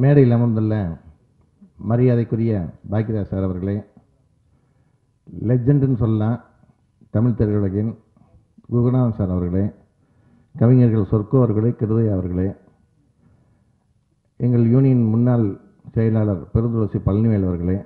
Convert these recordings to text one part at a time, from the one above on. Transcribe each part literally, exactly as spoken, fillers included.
மேடையில் அமர்ந்துள்ள மரியாதைக்குரிய பாக்கியராஜ் சார் அவர்களே, லெஜெண்டுன்னு சொல்லலாம் தமிழ் திரையுலகின் குகநாதன் சார் அவர்களே, கவிஞர்கள் சொர்க்கோ அவர்களே, கிருதய அவர்களே, எங்கள் யூனியன் முன்னாள் செயலாளர் பெருதுளசி பழனிவேல் அவர்களே,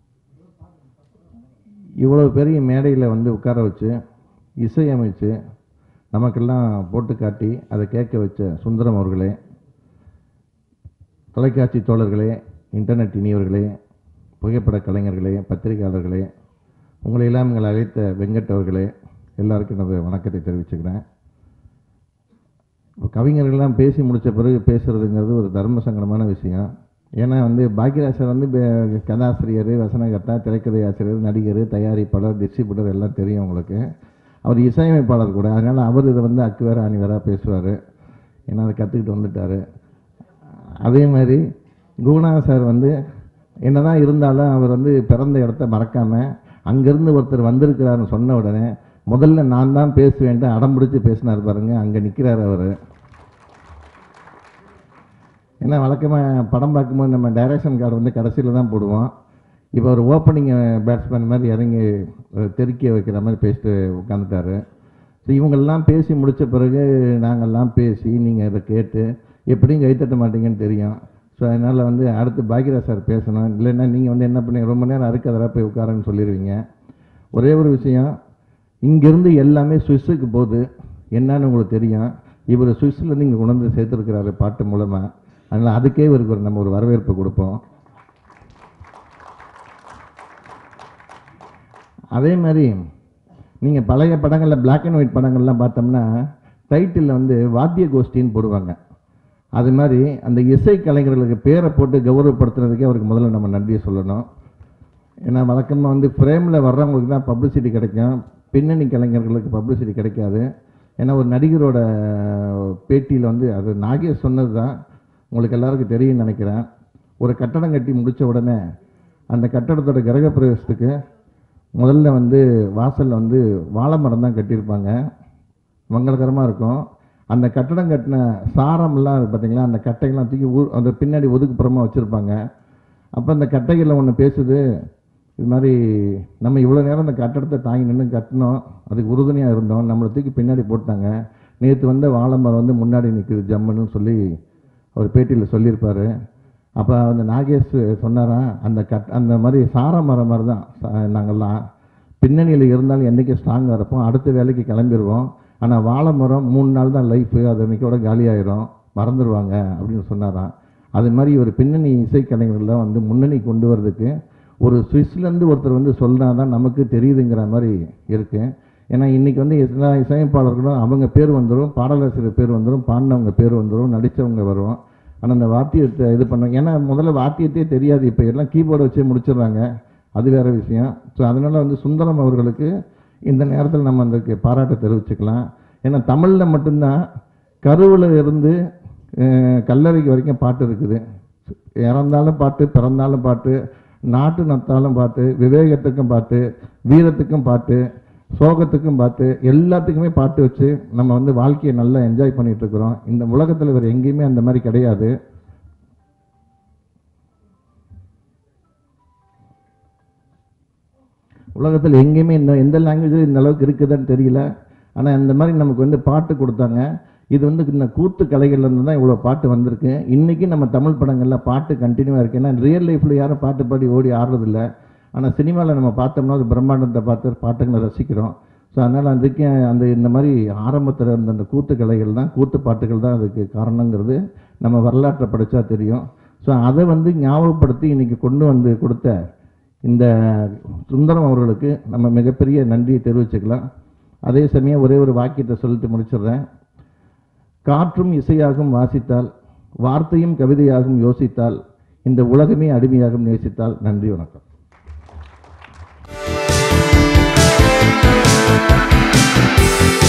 இவ்வளோ பெரிய மேடையில் வந்து உட்கார வச்சு இசையமைச்சு நமக்கெல்லாம் போட்டு காட்டி அதை கேட்க வச்ச சுந்தரம் அவர்களே, தொலைக்காட்சி தோழர்களே, இன்டர்நெட் இனியவர்களே, புகைப்பட கலைஞர்களே, பத்திரிகையாளர்களே, உங்களையெல்லாம் எங்களை அழைத்த வெங்கட் அவர்களே, எல்லாருக்கும் எனது வணக்கத்தை தெரிவிச்சுக்கிறேன். இப்போ கவிஞர்கள்லாம் பேசி முடித்த பிறகு பேசுகிறதுங்கிறது ஒரு தர்ம சங்கடமான விஷயம். ஏன்னா வந்து பாக்கியராஜர் வந்து கதாசிரியர், வசனகர்த்தா, திரைக்கதை ஆசிரியர், நடிகர், தயாரிப்பாளர், டிஸ்ட்ரிபியூட்டர் எல்லாம் தெரியும் உங்களுக்கு. அவர் இசையமைப்பாளர் கூட. அதனால் அவர் இதை வந்து அக்கு வேற அணி வேற பேசுவார். ஏன்னா அதை கற்றுக்கிட்டு வந்துட்டார். அதே மாதிரி குகநாத சார் வந்து என்ன தான் இருந்தாலும் அவர் வந்து பிறந்த இடத்த மறக்காமல் அங்கேருந்து ஒருத்தர் வந்திருக்கிறாருன்னு சொன்ன உடனே முதல்ல நான் தான் பேசுவேன்ட்டு அடம் பிடிச்சி பேசினார் பாருங்க. அங்கே நிற்கிறார் அவர். ஏன்னா வழக்கமாக படம் பார்க்கும்போது நம்ம டைரக்ஷன் கார்டு வந்து கடைசியில் தான் போடுவோம். இப்போ ஒரு ஓப்பனிங் பேட்ஸ்மேன் மாதிரி இறங்கி தெருக்கி வைக்கிற மாதிரி பேசிட்டு உட்காந்துட்டாரு. ஸோ இவங்கெல்லாம் பேசி முடித்த பிறகு நாங்கள்லாம் பேசி நீங்கள் இதை கேட்டு எப்படியும் கைத்தட்ட மாட்டீங்கன்னு தெரியும். ஸோ அதனால் வந்து அடுத்து பாக்கியராஜ் சார் பேசணும். இல்லைன்னா நீங்கள் வந்து என்ன பண்ணி ரொம்ப நேரம் அறுக்கதராக போய் உட்காரன்னு சொல்லிடுவீங்க. ஒரே ஒரு விஷயம், இங்கேருந்து எல்லாமே சுவிஸுக்கு போகுது என்னன்னு உங்களுக்கு தெரியும். இவர் சுவிஸ்லேருந்து இங்கே கொண்டு வந்து சேர்த்துருக்கிறாரு பாட்டு மூலமாக. அதனால் அதுக்கே இவருக்கு ஒரு நம்ம ஒரு வரவேற்பு கொடுப்போம். அதே மாதிரி நீங்கள் பழைய படங்களில் பிளாக் அண்ட் ஒயிட் படங்கள்லாம் பார்த்தோம்னா டைட்டிலில் வந்து வாத்திய கோஷ்டின்னு போடுவாங்க. அது மாதிரி அந்த இசை கலைஞர்களுக்கு பேரை போட்டு கௌரவப்படுத்துறதுக்கே அவருக்கு முதல்ல நம்ம நன்றியை சொல்லணும். ஏன்னா வழக்கமாக வந்து ஃப்ரேமில் வர்றவங்களுக்கு தான் பப்ளிசிட்டி கிடைக்கும், பின்னணி கலைஞர்களுக்கு பப்ளிசிட்டி கிடைக்காது. ஏன்னா ஒரு நடிகரோட பேட்டியில் வந்து அது நாகேஷ் சொன்னது தான் உங்களுக்கு எல்லாருக்கும் தெரியும்னு நினைக்கிறேன். ஒரு கட்டடம் கட்டி முடித்த உடனே அந்த கட்டடத்தோட கிரகப்பிரவேசத்துக்கு முதல்ல வந்து வாசலில் வந்து வாழை மரம் தான் கட்டியிருப்பாங்க, மங்களகரமாக இருக்கும். அந்த கட்டடம் கட்டின சாரம்லாம் பார்த்தீங்களா, அந்த கட்டைகள்லாம் தூக்கி ஊர் அந்த பின்னாடி ஒதுக்குப்புறமாக வச்சுருப்பாங்க. அப்போ அந்த கட்டைகளில் ஒன்று பேசுது, இது மாதிரி நம்ம இவ்வளோ நேரம் அந்த கட்டடத்தை தாங்கி நின்று கட்டினோம், அதுக்கு உறுதுணையாக இருந்தோம், நம்மளை தூக்கி பின்னாடி போட்டாங்க, நேற்று வந்து வாழை மரம் வந்து முன்னாடி நிற்குது ஜம்முன்னு சொல்லி அவர் பேட்டியில் சொல்லியிருப்பார். அப்போ அந்த நாகேஷ் சொன்னாராம், அந்த கட் அந்த மாதிரி சார மரம் மாதிரி தான் நாங்கள்லாம் பின்னணியில் இருந்தாலும் என்றைக்கு ஸ்ட்ராங்காக இருப்போம், அடுத்த வேலைக்கு கிளம்பிடுவோம். ஆனால் வாழை மரம் மூணு நாள் தான் லைஃபு, அது அன்றைக்கோட காலியாயிரும், மறந்துடுவாங்க அப்படின்னு சொன்னாராம். அது மாதிரி ஒரு பின்னணி இசைக்கலைஞர்கள்லாம் வந்து முன்னணி கொண்டு வரதுக்கு ஒரு சுவிஸ்லேருந்து ஒருத்தர் வந்து சொன்னா தான் நமக்கு தெரியுதுங்கிற மாதிரி இருக்குது. ஏன்னா இன்றைக்கி வந்து எல்லா இசையமைப்பாளர்களும் அவங்க பேர் வந்துடும், பாடலாசிரியர் பேர் வந்துடும், பாடினவங்க பேர் வந்துடும், நடித்தவங்க வரும். ஆனால் அந்த வாத்தியத்தை இது பண்ண, ஏன்னா முதல்ல வாத்தியத்தையே தெரியாது, இப்போ எல்லாம் கீபோர்டை வச்சே முடிச்சிடுறாங்க, அது வேறு விஷயம். ஸோ அதனால் வந்து சுந்தரம் அவர்களுக்கு இந்த நேரத்தில் நம்ம அந்த பாராட்டை தெரிவிச்சுக்கலாம். ஏன்னா தமிழில் மட்டும்தான் கருவில் இருந்து கல்லறைக்கு வரைக்கும் பாட்டு இருக்குது. இறந்தாலும் பாட்டு, பிறந்தாலும் பாட்டு, நாட்டு நத்தாலும் பாட்டு, விவேகத்துக்கும் பாட்டு, வீரத்துக்கும் பாட்டு, சோகத்துக்கும் பாட்டு, எல்லாத்துக்குமே பாட்டு வச்சு நம்ம வந்து வாழ்க்கையை நல்லா என்ஜாய் பண்ணிட்டு இருக்கிறோம். இந்த உலகத்தில் வேறு எங்கேயுமே அந்த மாதிரி கிடையாது. உலகத்தில் எங்கேயுமே இந்த எந்த லாங்குவேஜில் இந்த அளவுக்கு இருக்குதுன்னு தெரியல. ஆனால் இந்த மாதிரி நமக்கு வந்து பாட்டு கொடுத்தாங்க. இது வந்து இந்த கூத்து கலைகள்லேருந்து தான் இவ்வளோ பாட்டு வந்திருக்கு. இன்றைக்கி நம்ம தமிழ் படங்களில் பாட்டு கண்டினியூவாக இருக்குது. ஏன்னா ரியல் லைஃப்பில் யாரும் பாட்டு பாடி ஓடி ஆடுறதில்ல. ஆனால் சினிமாவில் நம்ம பார்த்தோம்னா அது பிரம்மாண்டத்தை பார்த்து பாட்டுங்களை ரசிக்கிறோம். ஸோ அதனால் அதுக்கு அந்த இந்த மாதிரி ஆரம்பத்தில் இருந்த அந்த கூத்து கலைகள் தான், கூத்து பாட்டுகள் தான் அதுக்கு காரணங்கிறது நம்ம வரலாற்றை படித்தா தெரியும். ஸோ அதை வந்து ஞாபகப்படுத்தி இன்றைக்கி கொண்டு வந்து கொடுத்த இந்த சுந்தரம் அவர்களுக்கு நம்ம மிகப்பெரிய நன்றியை தெரிவிச்சுக்கலாம். அதே சமயம் ஒரே ஒரு வாக்கியத்தை சொல்லிட்டு முடிச்சிடுறேன். காற்றும் இசையாகும் வாசித்தால், வார்த்தையும் கவிதையாகும் யோசித்தால், இந்த உலகமே அடிமையாகும் நேசித்தால். நன்றி, வணக்கம். Thank you.